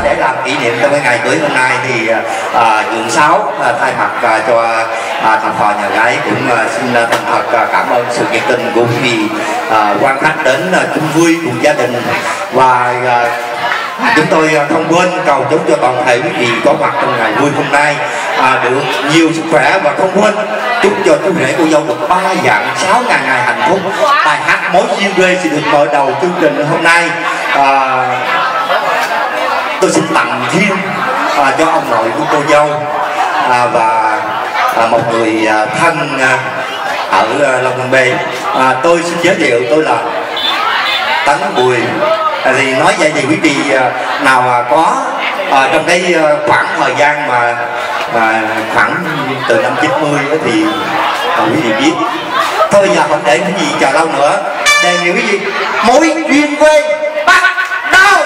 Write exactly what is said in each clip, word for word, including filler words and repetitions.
để làm kỷ niệm trong cái ngày cưới hôm nay thì à, Dượng Sáu à, thay mặt à, cho à, thành phò nhà gái cũng à, xin à, thành thật à, cảm ơn sự nhiệt tình của quý vị à, quan khách đến à, chung vui cùng gia đình. Và à, chúng tôi không quên cầu chúc cho toàn thể quý vị có mặt trong ngày vui hôm nay à, được nhiều sức khỏe, và không quên chúc cho chú rể cô dâu được ba vạn sáu ngàn ngày hạnh phúc. Bài hát Mối duyên quê sẽ được mở đầu chương trình hôm nay. À, tôi xin tặng thêm à, cho ông nội của cô dâu à, và à, một người à, thân à, ở à, Long An B. À, tôi xin giới thiệu tôi là Tấn Bùi. À, thì nói vậy thì quý vị à, nào à, có à, trong cái à, khoảng thời gian mà à, khoảng từ năm chín mươi thì à, quý vị biết. Thôi giờ không để cái gì chờ lâu nữa, đề nghị quý vị Mối duyên quê bắt đầu.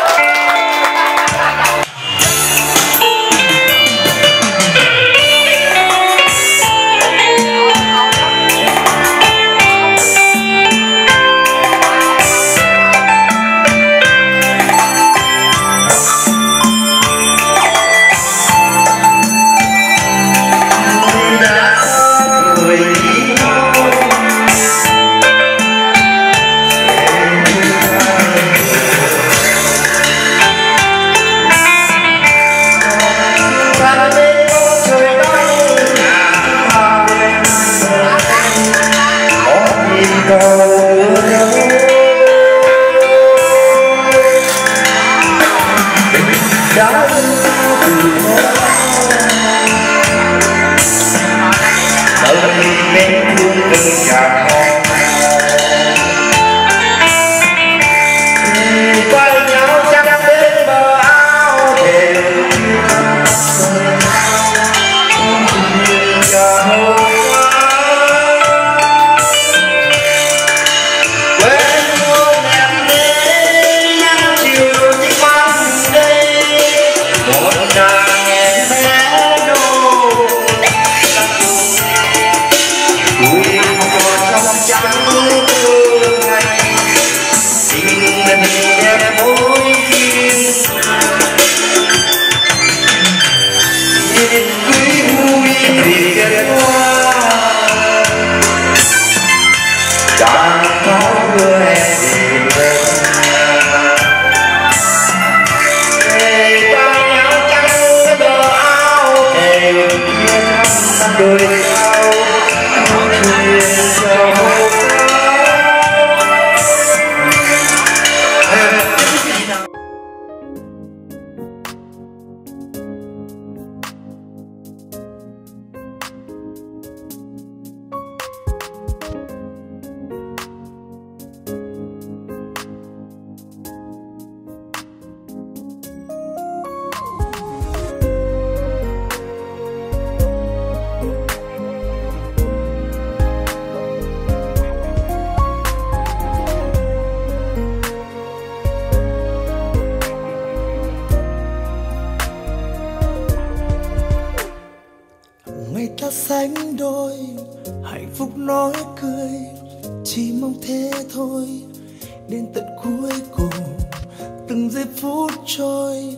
Sánh đôi hạnh phúc nói cười, chỉ mong thế thôi. Đến tận cuối cùng từng giây phút trôi,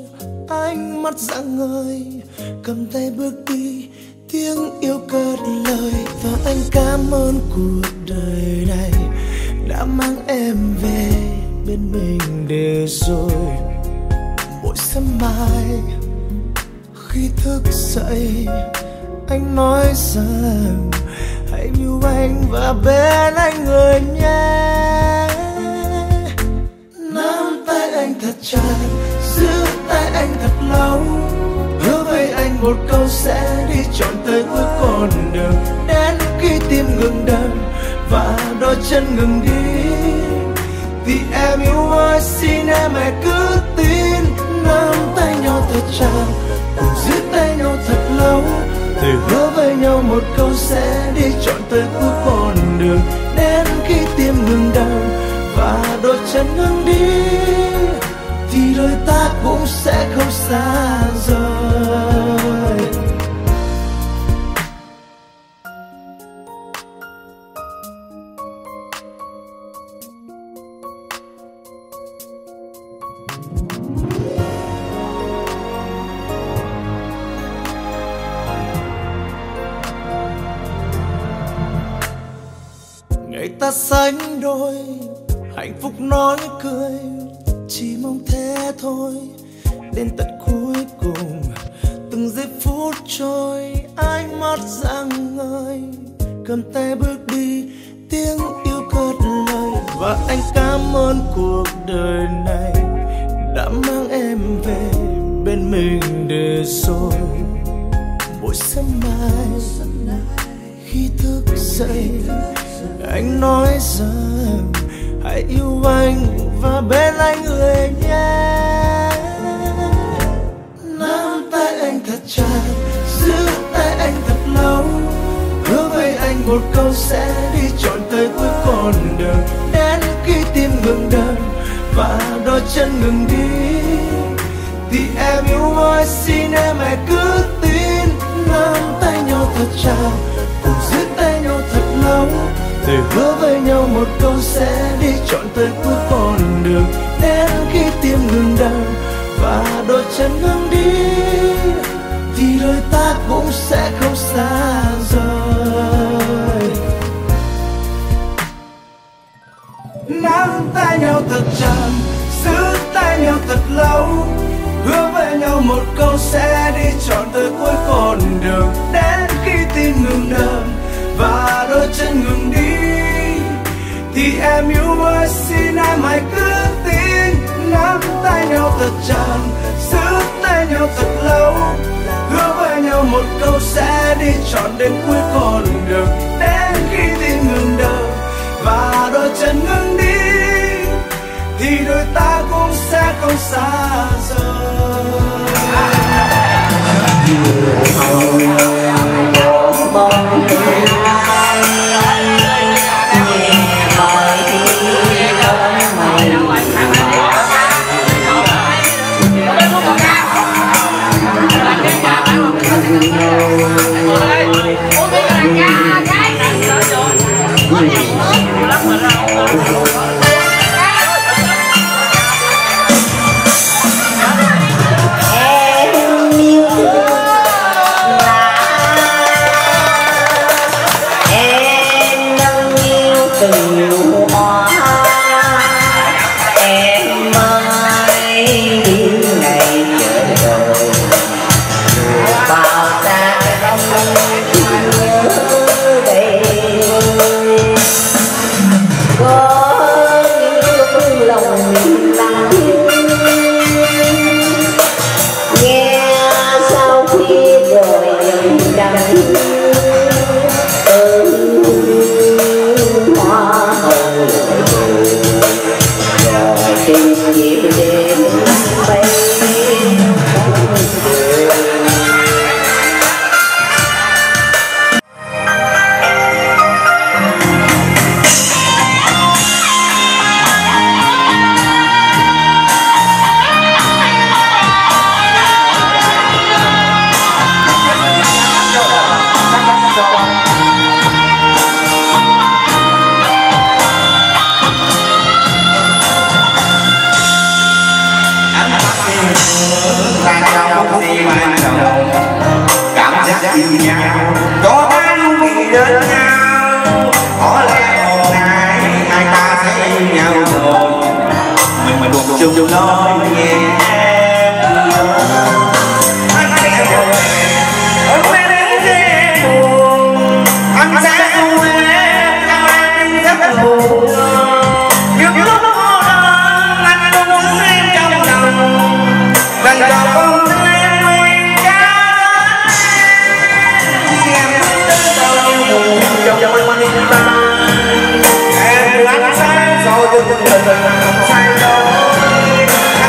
ánh mắt rạng ngời, cầm tay bước đi, tiếng yêu cất lời. Và anh cảm ơn cuộc đời này đã mang em về bên mình để rồi. Mỗi sớm mai khi thức dậy, anh nói rằng hãy yêu anh và bên anh người nhé. Nắm tay anh thật chặt, giữ tay anh thật lâu, hứa với anh một câu sẽ đi trọn tới cuối con đường. Đến khi tim ngừng đập và đôi chân ngừng đi, vì em yêu ơi xin em hãy cứ tin. Nắm tay nhau thật chặt, cùng giữ tay nhau thật lâu, thề hứa với nhau một câu sẽ đi trọn tới cuối con đường. Đến khi tim ngừng đau và đôi chân ngừng đi, thì đôi ta cũng sẽ không xa rời. ta sánh đôi, hạnh phúc nói cười, chỉ mong thế thôi. Đến tận cuối cùng, từng giây phút trôi, ánh mắt rạng ngời, cầm tay bước đi, tiếng yêu cất lời. Và anh cảm ơn cuộc đời này đã mang em về bên mình để rồi mỗi sớm mai khi thức dậy, anh nói rằng hãy yêu anh và bên anh người nhé. Nắm tay anh thật chặt, giữ tay anh thật lâu, hứa với anh một câu sẽ đi trọn tới cuối con đường. Đến khi tim ngừng đập và đôi chân ngừng đi, thì em yêu ơi xin em hãy cứ tin. Nắm tay nhau thật chặt, cùng giữ tay nhau thật lâu, để hứa với nhau một câu sẽ đi trọn tới cuối con đường. Đến khi tim ngừng đập và đôi chân ngừng đi, thì đôi ta cũng sẽ không xa rời. Nắm tay nhau thật chặt, giữ tay nhau thật lâu, hứa với nhau một câu sẽ đi trọn tới cuối con đường. Đến khi tim ngừng đập và đôi chân ngừng đi, thì em yêu ơi xin em hãy cứ tin. Nắm tay nhau thật chặt, giữ tay nhau thật lâu, hứa với nhau một câu sẽ đi trọn đến cuối con đường. Đến khi tim ngừng đập và đôi chân ngừng đi, thì đôi ta cũng sẽ không xa rời. Em ánh sáng rồi đừng đừng đừng sai đâu.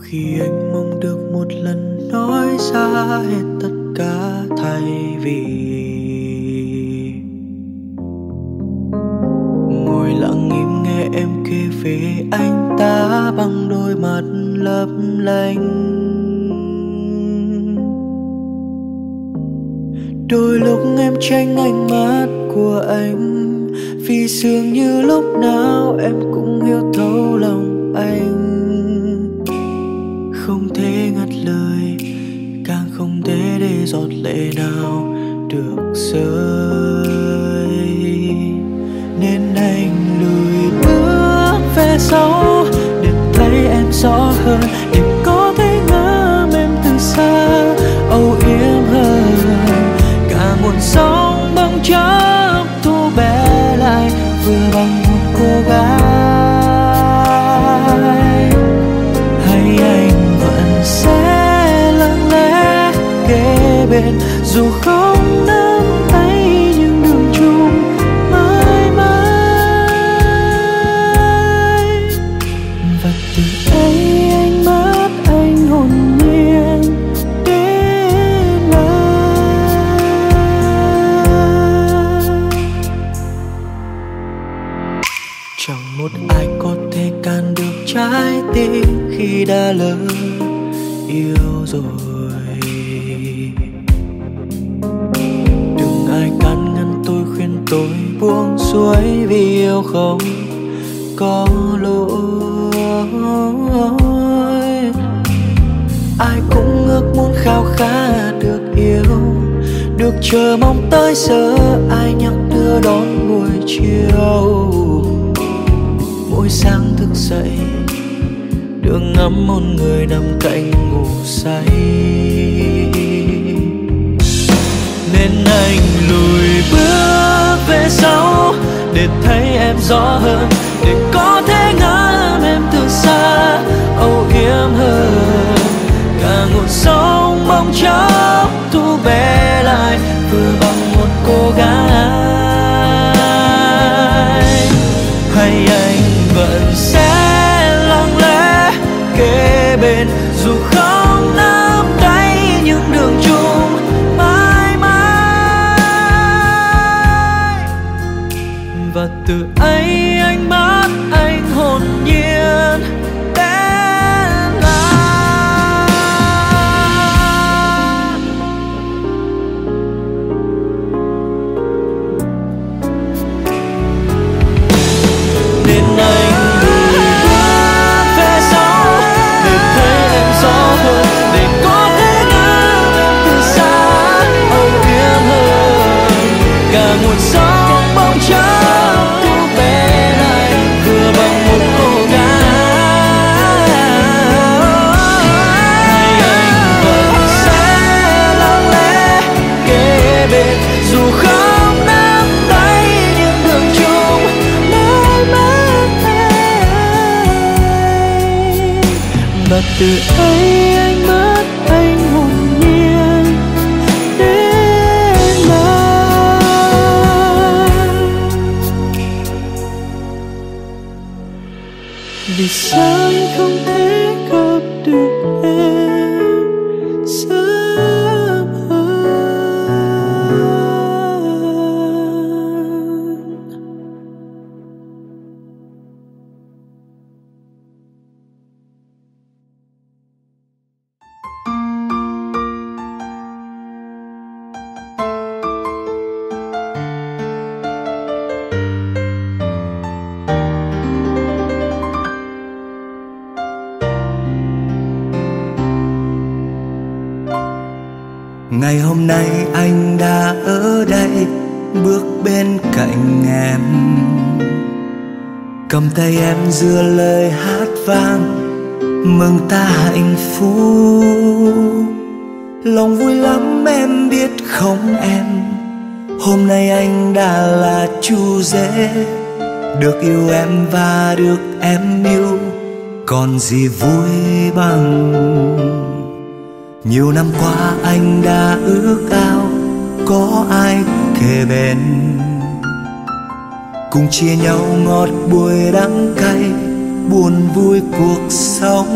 khi anh mong được một lần nói ra hết tất cả thay vì ngồi lặng im nghe em kể về anh ta bằng đôi mắt lấp lánh. Đôi lúc em tránh ánh mắt của anh vì dường như lúc nào em cũng hiểu thấu lòng anh. Không thể ngắt lời, càng không thể để giọt lệ nào được rơi, nên anh lùi bước về sau để thấy em rõ hơn, để có thể ngắm em từ xa âu yếm hơn. Cả một sóng bóng chốc thu bé lại vừa bằng một cô gái. Hay anh vẫn sẽ lặng lẽ kế bên dù không nắm tay nhưng đường chung mãi mãi. Và từ ấy anh mất anh hồn nhiên đến lại. Chẳng một ai có thể can được trái tim khi đã lỡ yêu rồi. Đừng ai can ngăn tôi, khuyên tôi buông xuôi vì yêu không có lỗi. Ai cũng ước muốn khao khát được yêu, được chờ mong tới giờ ai nhắc đưa đón buổi chiều. Mỗi sáng thức dậy được ngắm một người nằm cạnh ngủ say, nên anh lùi bước về sau để thấy em rõ hơn, để có thể ngắm em từ xa âu yếm hơn. Cả một sóng bóng chốc thu bé lại vừa bằng một cô gái. Hay anh vẫn sẽ lặng lẽ kế bên dù không nắm tay những đường chung mãi mãi. Và từ ấy anh mất anh hồn nhiên đến lại. Nên anh một sóng bóng chốc thu bé lại vừa bằng một cô gái. Hay anh vẫn sẽ lặng lẽ kế bên dù không nắm tay những đường chung mãi mãi. Và từ ấy anh mất anh hồn nhiên đến lại. Vì sao anh không thể gặp được em sớm hơn. Ngày hôm nay anh đã ở đây bước bên cạnh em, cầm tay em giữa lời hát vang mừng ta hạnh phúc. Lòng vui lắm em biết không em, hôm nay anh đã là chú rể, được yêu em và được em yêu, còn gì vui bằng. Nhiều năm qua anh đã ước ao có ai kề bên, cùng chia nhau ngọt bùi đắng cay, buồn vui cuộc sống.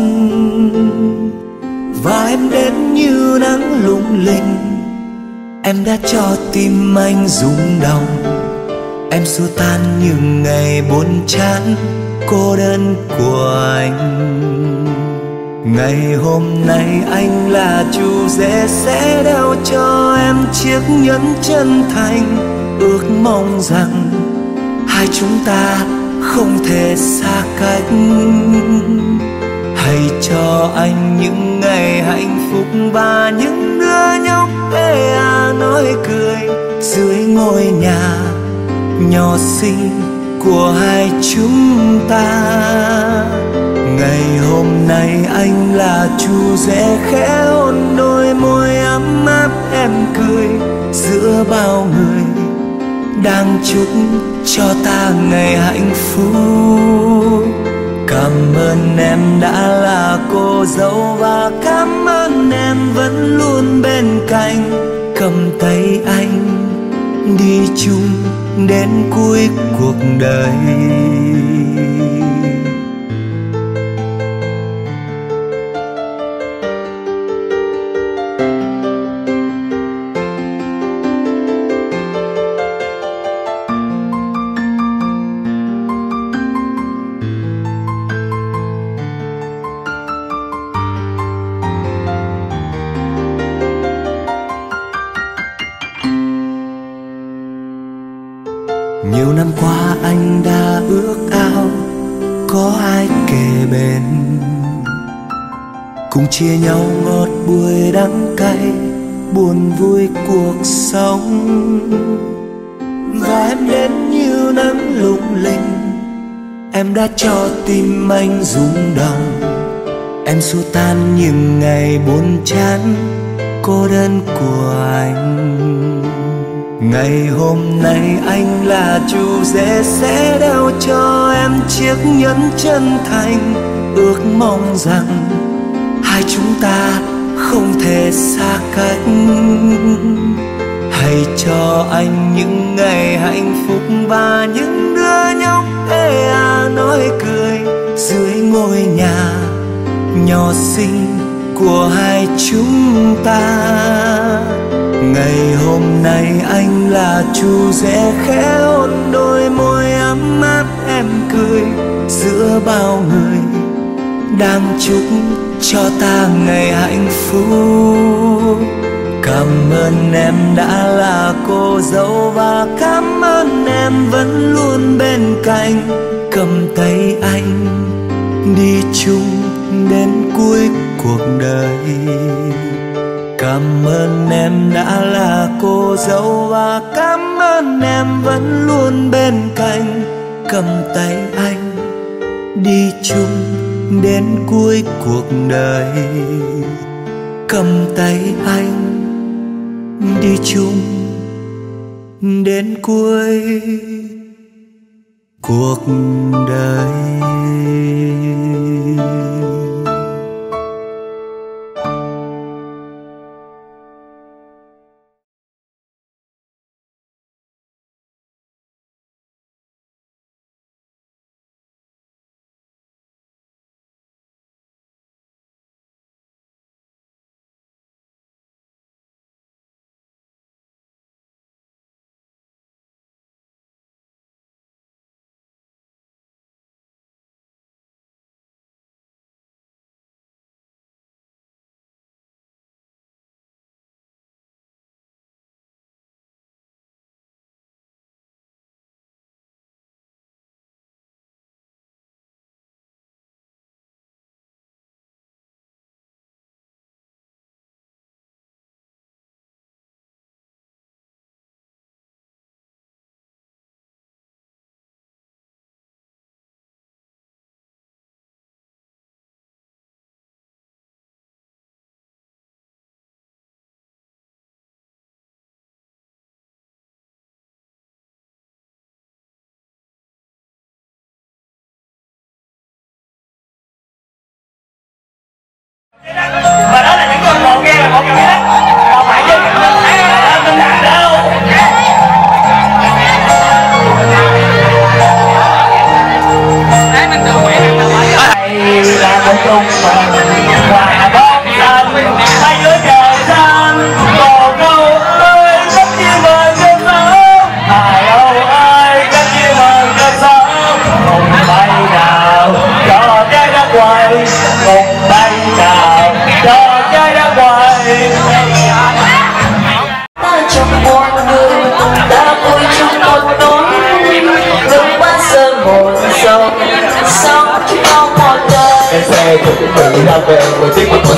Và em đến như nắng lung linh, em đã cho tim anh rung động. Em xua tan những ngày buồn chán cô đơn của anh. Ngày hôm nay anh là chủ rể sẽ đeo cho em chiếc nhẫn chân thành. Ước mong rằng hai chúng ta không thể xa cách. Hãy cho anh những ngày hạnh phúc và những đứa nhóc ê à nói cười dưới ngôi nhà nhỏ xinh của hai chúng ta. Ngày hôm nay anh là chủ rể khẽ hôn đôi môi ấm áp em cười giữa bao người đang chúc cho ta ngày hạnh phúc. Cảm ơn em đã là cô dâu và cảm ơn em vẫn luôn bên cạnh. Cầm tay anh đi chung đến cuối cuộc đời. Nhiều năm qua anh đã ước ao có ai kề bên, cùng chia nhau ngọt bùi đắng cay buồn vui cuộc sống. Và em đến như nắng lung linh, em đã cho tim anh rung động. Em xua tan những ngày buồn chán cô đơn của anh. Ngày hôm nay anh là chủ rể sẽ đeo cho em chiếc nhẫn chân thành. Ước mong rằng hai chúng ta không thể xa cách. Hãy cho anh những ngày hạnh phúc và những đứa nhóc ê à nói cười dưới ngôi nhà nhỏ xinh của hai chúng ta. Ngày hôm nay anh là chủ rể khẽ hôn đôi môi ấm áp em cười giữa bao người đang chúc cho ta ngày hạnh phúc. Cảm ơn em đã là cô dâu và cảm ơn em vẫn luôn bên cạnh. Cầm tay anh đi chung đến cuối cuộc đời. Cảm ơn em đã là cô dâu và cảm ơn em vẫn luôn bên cạnh. Cầm tay anh đi chung đến cuối cuộc đời. Cầm tay anh đi chung đến cuối cuộc đời.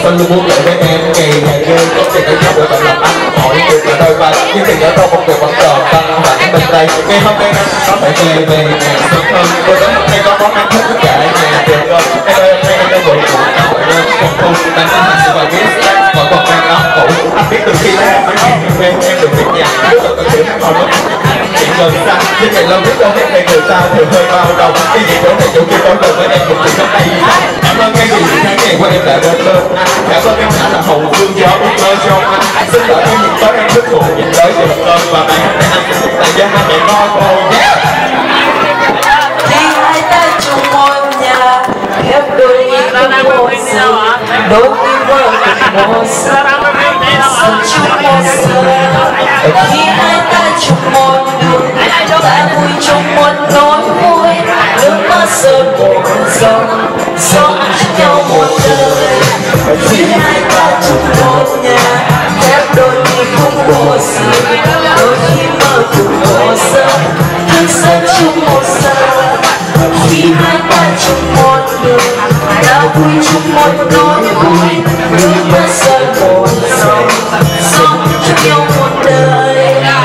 xanh luôn muốn lại với em ngày ngày đêm có tiền để nhau để tận lòng anh mọi người là đôi vai nhưng tiền ở đâu không được vẫn còn căng thẳng bên đây ngày hôm nay anh có phải về về nhà sớm hơn tôi đến hôm nay có món ăn hết tất cả nhà tiền rồi em ơi em em đã vội vội đã vội lên một thu đang có hành sự và biết mọi còn đang áo cũ anh biết từ khi em mới hẹn em em được việc nhà rất là tự tưởng còn lúc chuyện gần xa nhưng ngày lâu biết đâu em hay người ta thường hơi bao đầu cái gì chỗ này chỗ kia có lần với em một chuyện trong đây cảm ơn cái gì tháng ngày qua em đã đến lên cảm ơn em đã là hậu phương gió ước mơ cho anh xin lỗi em nhìn tới em rất buồn nhìn tới sự thật ơn và bài hát này anh sẽ tại gia hai mẹ con thôi nhé. Khi hai ta chung một nhà khép đôi nhịp cùng một giờ đôi tim vỡ cùng một giờ sống chung một giờ khi hai ta chung một đường ta vui chung một nỗi vui nước mắt rơi một dòng sống chung nhau một đời khi hai ta chung một nhà khép đôi nhịp cùng một giờ đôi khi mơ cùng một giờ thức giấc chung một giờ khi hai ta chung một đường ta vui chung một nỗi vui nước mắt rơi một dòng sống chung nhau một đời.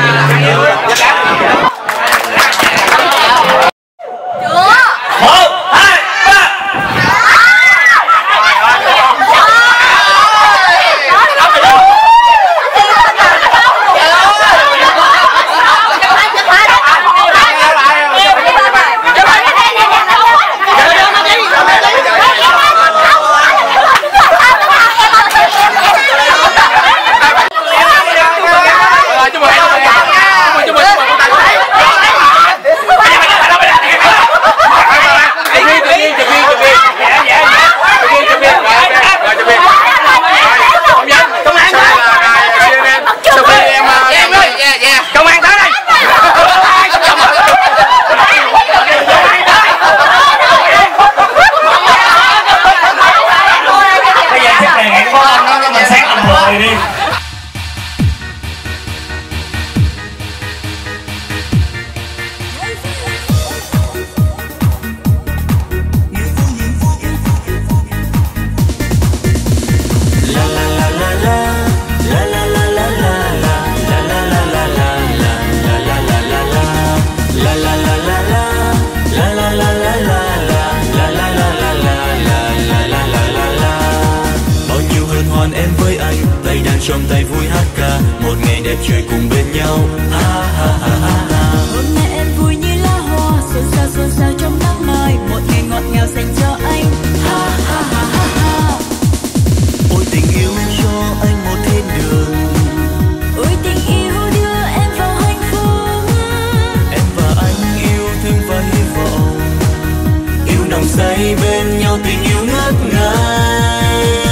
trong tay vui hát ca một ngày đẹp trời cùng bên nhau ha ha ha ha ha. Hôm nay em vui như lá hoa xôn xao xôn xao trong nắng mai một ngày ngọt ngào dành cho anh ha ha ha ha ha. Ôi tình yêu cho anh một thiên đường, ôi tình yêu đưa em vào hạnh phúc. Em và anh yêu thương và hy vọng yêu nồng say bên nhau tình yêu ngất ngây.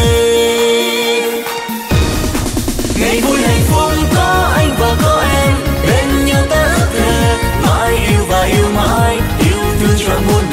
Ngày vui hạnh phúc có anh và có em bên nhau ta ước thề mãi yêu và yêu mãi yêu thương trọn muôn